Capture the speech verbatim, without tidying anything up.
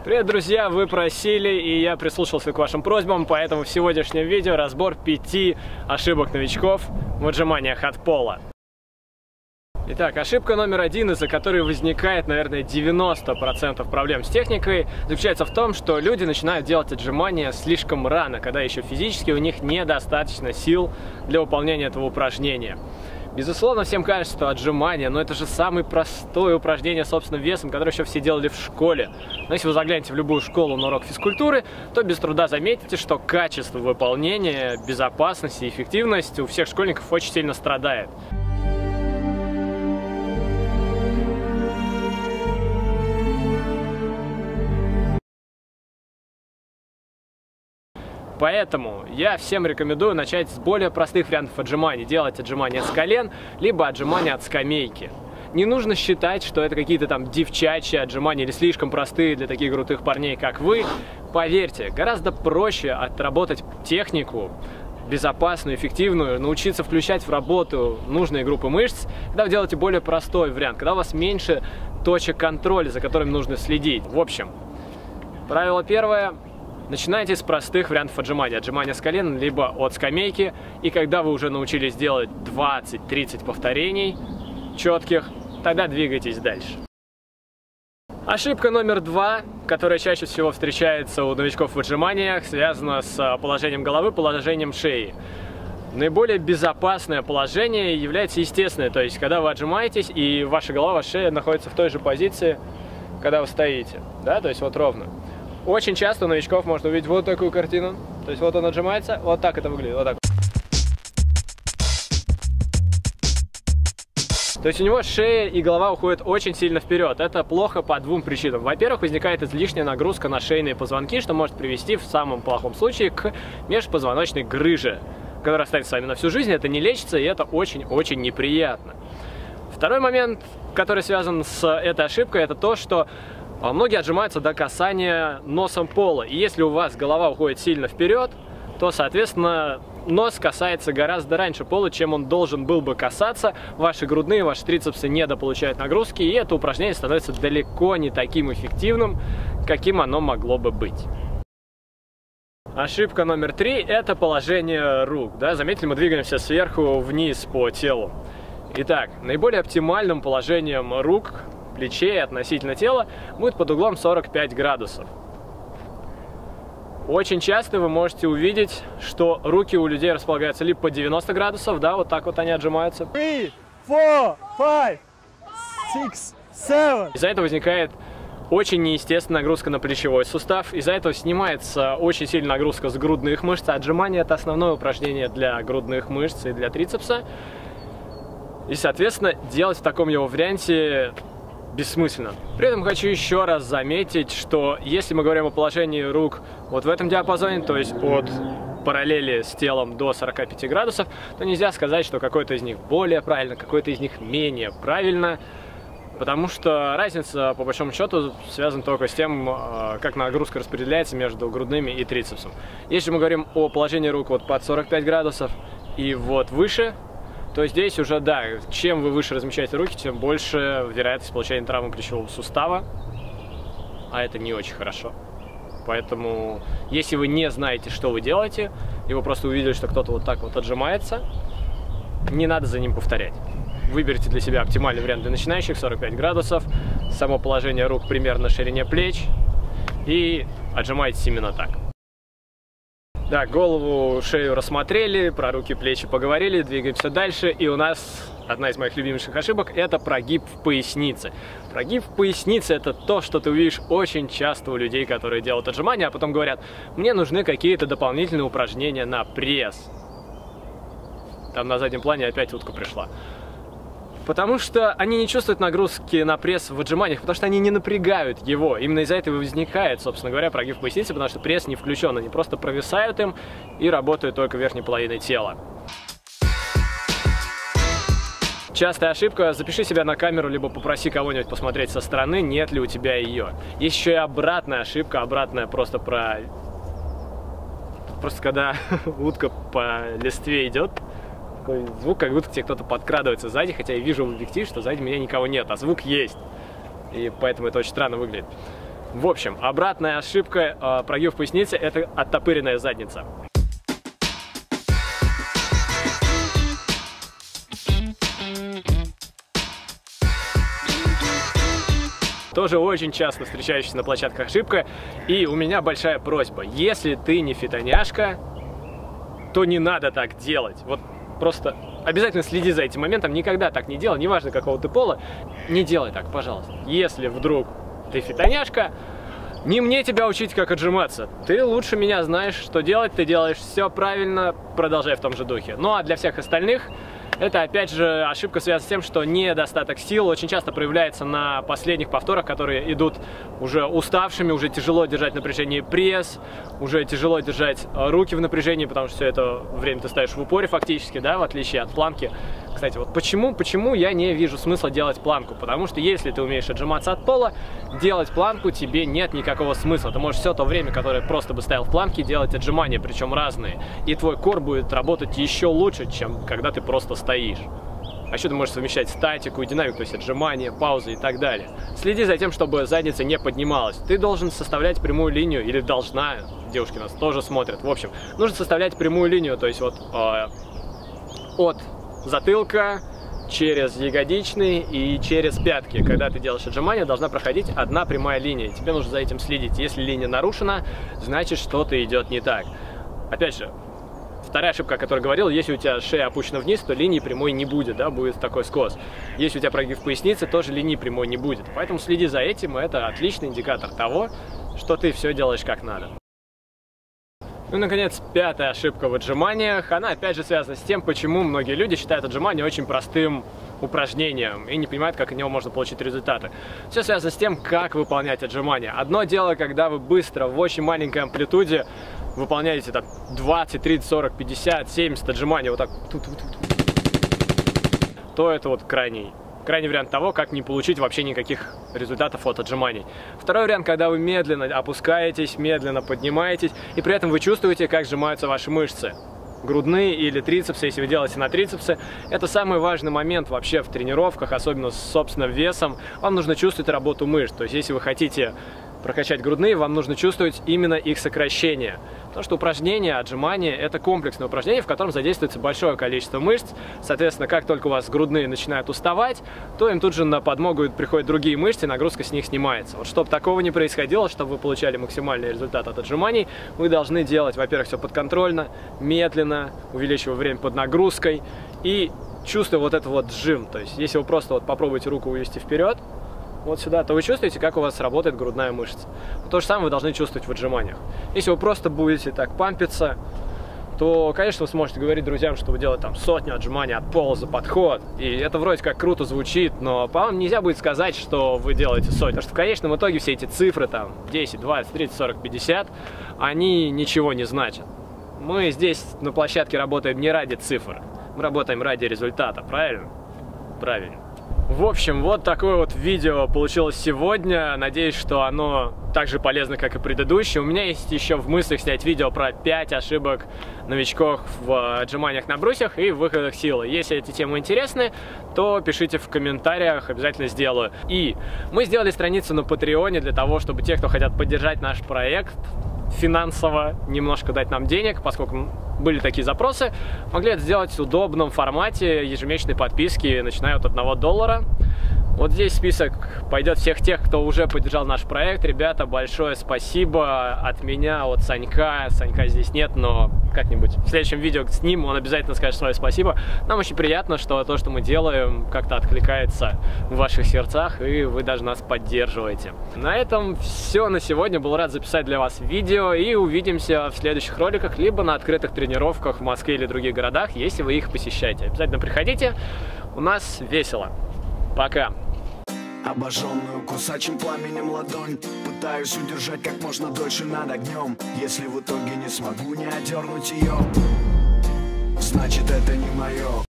Привет, друзья! Вы просили, и я прислушался к вашим просьбам, поэтому в сегодняшнем видео разбор пяти ошибок новичков в отжиманиях от пола. Итак, ошибка номер один, из-за которой возникает, наверное, девяносто процентов проблем с техникой, заключается в том, что люди начинают делать отжимания слишком рано, когда еще физически у них недостаточно сил для выполнения этого упражнения. Безусловно, всем кажется, что отжимания, но это же самое простое упражнение собственным весом, которое еще все делали в школе. Но если вы заглянете в любую школу на урок физкультуры, то без труда заметите, что качество выполнения, безопасность и эффективность у всех школьников очень сильно страдает. Поэтому я всем рекомендую начать с более простых вариантов отжиманий. Делать отжимания с колен, либо отжимания от скамейки. Не нужно считать, что это какие-то там девчачьи отжимания или слишком простые для таких крутых парней, как вы. Поверьте, гораздо проще отработать технику, безопасную, эффективную, научиться включать в работу нужные группы мышц, когда вы делаете более простой вариант, когда у вас меньше точек контроля, за которыми нужно следить. В общем, правило первое. Начинайте с простых вариантов отжимания. Отжимания с колен, либо от скамейки. И когда вы уже научились делать двадцать-тридцать повторений четких, тогда двигайтесь дальше. Ошибка номер два, которая чаще всего встречается у новичков в отжиманиях, связана с положением головы, положением шеи. Наиболее безопасное положение является естественное, то есть когда вы отжимаетесь и ваша голова, ваша шея находится в той же позиции, когда вы стоите, да, то есть вот ровно. Очень часто у новичков можно увидеть вот такую картину. То есть вот он отжимается, вот так это выглядит, вот так. То есть у него шея и голова уходят очень сильно вперед. Это плохо по двум причинам. Во-первых, возникает излишняя нагрузка на шейные позвонки, что может привести в самом плохом случае к межпозвоночной грыже, которая останется с вами на всю жизнь. Это не лечится, и это очень-очень неприятно. Второй момент, который связан с этой ошибкой, это то, что многие отжимаются до касания носом пола. И если у вас голова уходит сильно вперед, то, соответственно, нос касается гораздо раньше пола, чем он должен был бы касаться. Ваши грудные, ваши трицепсы недополучают нагрузки, и это упражнение становится далеко не таким эффективным, каким оно могло бы быть. Ошибка номер три – это положение рук. Да? Заметили, мы двигаемся сверху вниз по телу. Итак, наиболее оптимальным положением рук, плечей относительно тела будет под углом сорок пять градусов. Очень часто вы можете увидеть, что руки у людей располагаются либо по девяносто градусов, да, вот так вот они отжимаются. три, четыре, пять, шесть, семь. Из-за этого возникает очень неестественная нагрузка на плечевой сустав. Из-за этого снимается очень сильная нагрузка с грудных мышц. Отжимание – это основное упражнение для грудных мышц и для трицепса. И, соответственно, делать в таком его варианте бессмысленно. При этом хочу еще раз заметить, что если мы говорим о положении рук вот в этом диапазоне, то есть от параллели с телом до сорока пяти градусов, то нельзя сказать, что какой-то из них более правильно, какой-то из них менее правильно, потому что разница, по большому счету, связана только с тем, как нагрузка распределяется между грудными и трицепсом. Если мы говорим о положении рук вот под сорок пять градусов и вот выше, то здесь уже, да, чем вы выше размещаете руки, тем больше вероятность получения травмы плечевого сустава, а это не очень хорошо. Поэтому, если вы не знаете, что вы делаете, и вы просто увидели, что кто-то вот так вот отжимается, не надо за ним повторять. Выберите для себя оптимальный вариант для начинающих, сорок пять градусов, само положение рук примерно на ширине плеч, и отжимайтесь именно так. Да, голову, шею рассмотрели, про руки, плечи поговорили, двигаемся дальше. И у нас одна из моих любимейших ошибок – это прогиб в пояснице. Прогиб в пояснице – это то, что ты увидишь очень часто у людей, которые делают отжимания, а потом говорят: мне нужны какие-то дополнительные упражнения на пресс. Там на заднем плане опять утка пришла. Потому что они не чувствуют нагрузки на пресс в отжиманиях, потому что они не напрягают его. Именно из-за этого возникает, собственно говоря, прогиб в пояснице, потому что пресс не включен. Они просто провисают им и работают только верхней половиной тела. Частая ошибка: запиши себя на камеру, либо попроси кого-нибудь посмотреть со стороны, нет ли у тебя ее. Есть еще и обратная ошибка, обратная просто про... Просто когда утка по листве идет, такой звук, как будто тебе кто-то подкрадывается сзади, хотя я вижу в объективе, что сзади меня никого нет, а звук есть. И поэтому это очень странно выглядит. В общем, обратная ошибка э, прогиб в пояснице – это оттопыренная задница. Тоже очень часто встречающаяся на площадках ошибка. И у меня большая просьба: если ты не фитоняшка, то не надо так делать. Вот просто обязательно следи за этим моментом, никогда так не делай, неважно какого ты пола, не делай так, пожалуйста. Если вдруг ты фитоняшка, не мне тебя учить, как отжиматься. Ты лучше меня знаешь, что делать, ты делаешь все правильно, продолжай в том же духе. Ну а для всех остальных, это опять же ошибка связана с тем, что недостаток сил очень часто проявляется на последних повторах, которые идут уже уставшими, уже тяжело держать в напряжении пресс, уже тяжело держать руки в напряжении, потому что все это время ты ставишь в упоре фактически, да, в отличие от планки. Кстати, вот почему, почему я не вижу смысла делать планку? Потому что если ты умеешь отжиматься от пола, делать планку тебе нет никакого смысла. Ты можешь все то время, которое просто бы ставил в планке, делать отжимания, причем разные. И твой кор будет работать еще лучше, чем когда ты просто стоишь. А еще ты можешь совмещать статику и динамику, то есть отжимания, паузы и так далее. Следи за тем, чтобы задница не поднималась. Ты должен составлять прямую линию, или должна, девушки нас тоже смотрят, в общем, нужно составлять прямую линию, то есть вот э, от затылка через ягодичный и через пятки. Когда ты делаешь отжимания, должна проходить одна прямая линия. Тебе нужно за этим следить. Если линия нарушена, значит, что-то идет не так. Опять же, вторая ошибка, о которой говорил: если у тебя шея опущена вниз, то линии прямой не будет, да, будет такой скос. Если у тебя прогиб в пояснице, тоже линии прямой не будет. Поэтому следи за этим, и это отличный индикатор того, что ты все делаешь как надо. Ну и, наконец, пятая ошибка в отжиманиях. Она, опять же, связана с тем, почему многие люди считают отжимания очень простым упражнением и не понимают, как от него можно получить результаты. Все связано с тем, как выполнять отжимания. Одно дело, когда вы быстро, в очень маленькой амплитуде выполняете там двадцать, тридцать, сорок, пятьдесят, семьдесят отжиманий, вот так, то это вот крайний. Крайний вариант того, как не получить вообще никаких результатов от отжиманий. Второй вариант, когда вы медленно опускаетесь, медленно поднимаетесь, и при этом вы чувствуете, как сжимаются ваши мышцы. Грудные или трицепсы, если вы делаете на трицепсы. Это самый важный момент вообще в тренировках, особенно с собственным весом. Вам нужно чувствовать работу мышц. То есть, если вы хотите прокачать грудные, вам нужно чувствовать именно их сокращение. Потому что упражнение, отжимание – это комплексное упражнение, в котором задействуется большое количество мышц. Соответственно, как только у вас грудные начинают уставать, то им тут же на подмогу приходят другие мышцы, нагрузка с них снимается. Вот чтобы такого не происходило, чтобы вы получали максимальный результат от отжиманий, вы должны делать, во-первых, все подконтрольно, медленно, увеличивая время под нагрузкой и чувствуя вот этот вот жим. То есть, если вы просто вот попробуете руку вывести вперед, вот сюда, то вы чувствуете, как у вас работает грудная мышца. То же самое вы должны чувствовать в отжиманиях. Если вы просто будете так пампиться, то, конечно, вы сможете говорить друзьям, что вы делаете там сотню отжиманий от пола за подход. И это вроде как круто звучит, но по-моему нельзя будет сказать, что вы делаете сотню. Потому что в конечном итоге все эти цифры, там, десять, двадцать, тридцать, сорок, пятьдесят, они ничего не значат. Мы здесь на площадке работаем не ради цифр, мы работаем ради результата, правильно? Правильно. В общем, вот такое вот видео получилось сегодня. Надеюсь, что оно так же полезно, как и предыдущее. У меня есть еще в мыслях снять видео про пять ошибок новичков в отжиманиях на брусьях и в выходах силы. Если эти темы интересны, то пишите в комментариях, обязательно сделаю. И мы сделали страницу на Патреоне для того, чтобы те, кто хотят поддержать наш проект финансово, немножко дать нам денег, поскольку были такие запросы, могли это сделать в удобном формате ежемесячной подписки, начиная от одного доллара. Вот здесь список пойдет всех тех, кто уже поддержал наш проект. Ребята, большое спасибо от меня, от Санька. Санька здесь нет, но как-нибудь в следующем видео с ним он обязательно скажет свое спасибо. Нам очень приятно, что то, что мы делаем, как-то откликается в ваших сердцах, и вы даже нас поддерживаете. На этом все на сегодня. Был рад записать для вас видео, и увидимся в следующих роликах, либо на открытых тренировках в Москве или других городах, если вы их посещаете. Обязательно приходите, у нас весело. Пока! Обожженную кусачим пламенем ладонь пытаюсь удержать как можно дольше над огнем. Если в итоге не смогу не отдернуть ее, значит это не мое.